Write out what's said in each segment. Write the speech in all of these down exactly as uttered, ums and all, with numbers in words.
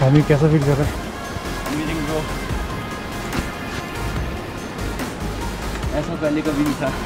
स्वामी कैसा फील कर रहा है? अमेजिंग ब्रो, ऐसा पहले कभी नहीं था।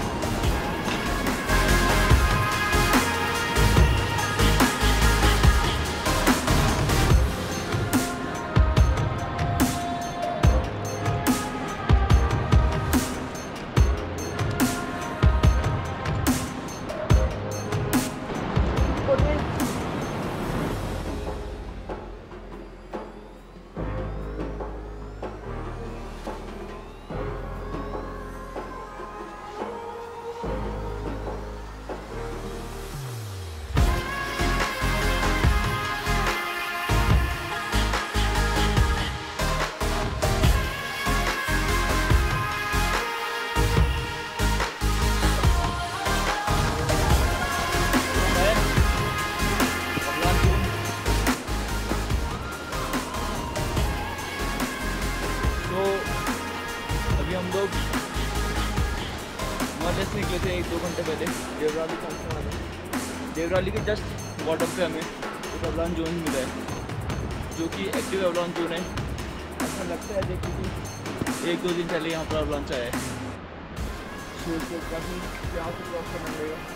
जस्ट निकले थे एक दो घंटे पहले देवराली पहुँचने वाले। देवराली के जस्ट बॉटम पे हमें एक एवलांच जोन मिला है, जो कि एक्टिव एवलांच जोन है। ऐसा लगता है देखिए कि एक दो दिन पहले यहाँ पर एवलांच आया है। सो इसको काफ़ी यहाँ से क्रॉस करना पड़ेगा।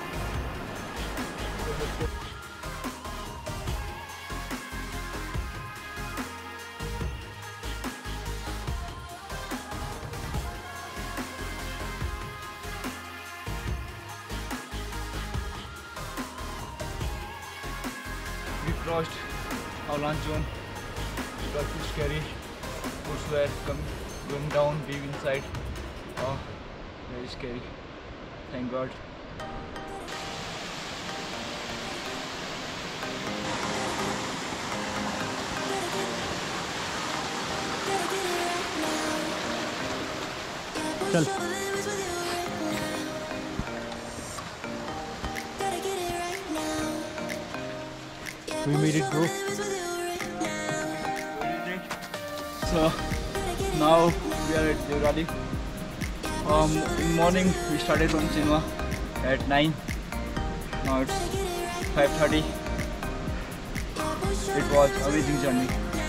We crossed avalanche zone. It was too scary. Woods were coming, going down, being inside. Oh, very scary. Thank God. चल we made it, bro. So now we are at Deurali. Um, in morning we started from cinema at nine. Now it's five thirty. It was an amazing journey.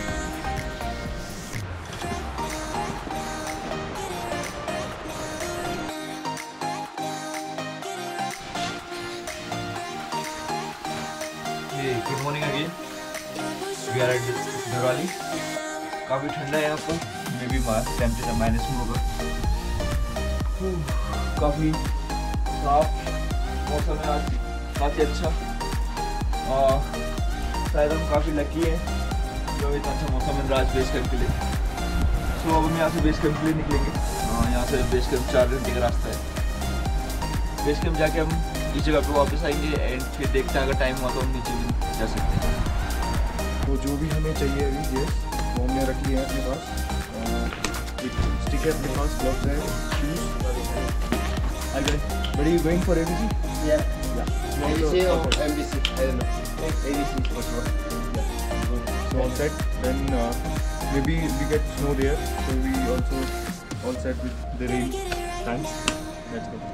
Good morning again. We are at Deurali. काफ़ी ठंडा है यहाँ पर, may be temperature minus में होगा। काफ़ी साफ मौसम है आज, काफ़ी अच्छा। और शायद हम काफ़ी लकी हैं जो इतना अच्छा मौसम मिल रहा है आज बेस कैंप के लिए। सो अब हम यहाँ से बेस कैंप के लिए निकलेंगे। यहाँ से बेस कैंप चार घंटे का रास्ता है। बेस कैंप जाके हम इस जगह पर वापस आएंगे एंड फिर देखते हैं अगर टाइम हुआ तो हम नीचे भी जा सकते हैं। तो जो भी हमें चाहिए अभी गेस वो हमने रख लिया है अपने पास। एक स्टिक है अपने पास, ग्लव्स है, shoes. Are you going for A B C? Yeah. Yeah. A B C or M B C? I don't know. A B C for sure. Yeah. So all set. Then uh, maybe we get snow there. So we also all set with the rain hands. Let's go.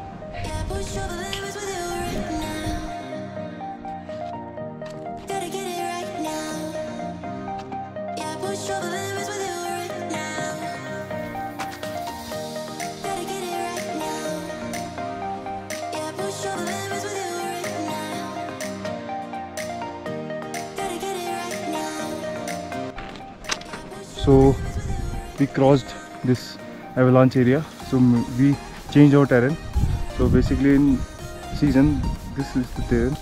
So we crossed this avalanche area, so we changed our terrain. So basically in season this is the terrain.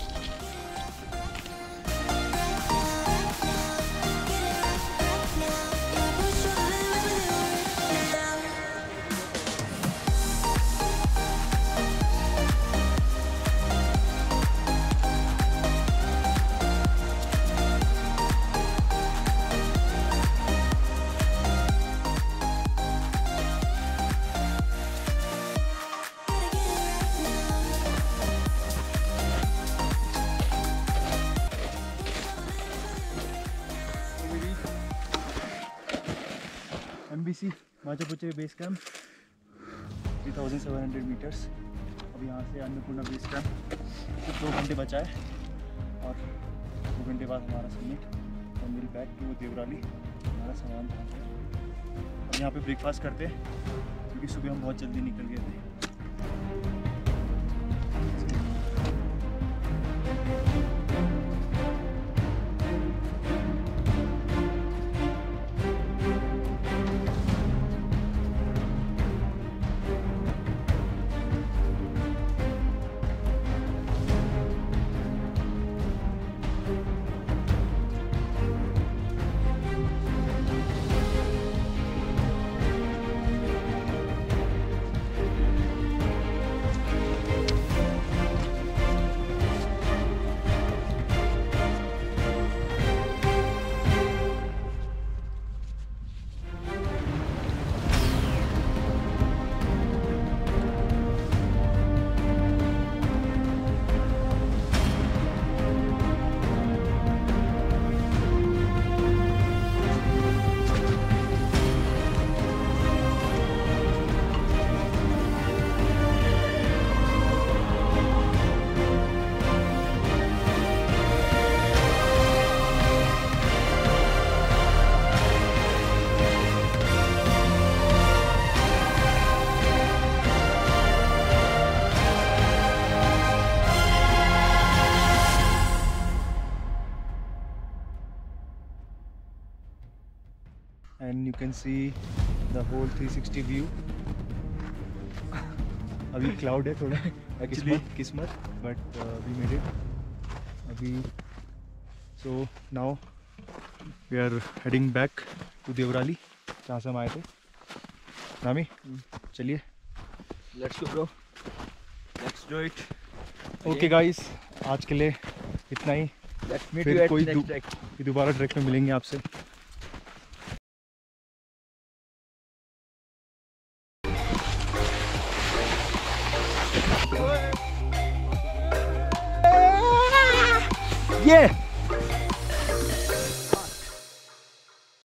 M B C Machhapuchhre Base Camp, three thousand seven hundred meters। अब यहाँ से Annapurna base camp सिर्फ दो घंटे बचा है और दो घंटे बाद हमारा summit. And will back to Deurali. हमारा सामान वहाँ पे हम यहाँ पे ब्रेकफास्ट करते हैं क्योंकि सुबह हम बहुत जल्दी निकल गए थे। And you can see the whole three sixty view. अभी cloud है थोड़ा actually किस्मत but uh, we made it. अभी so now we are heading back to Deurali जहाँ से हम आए थे। रामी चलिए Let's go bro. Let's do it. Okay guys आज के लिए इतना ही। Let's meet फिर you at कोई next दु- trek. दोबारा ट्रैक में मिलेंगे आपसे। Yeah!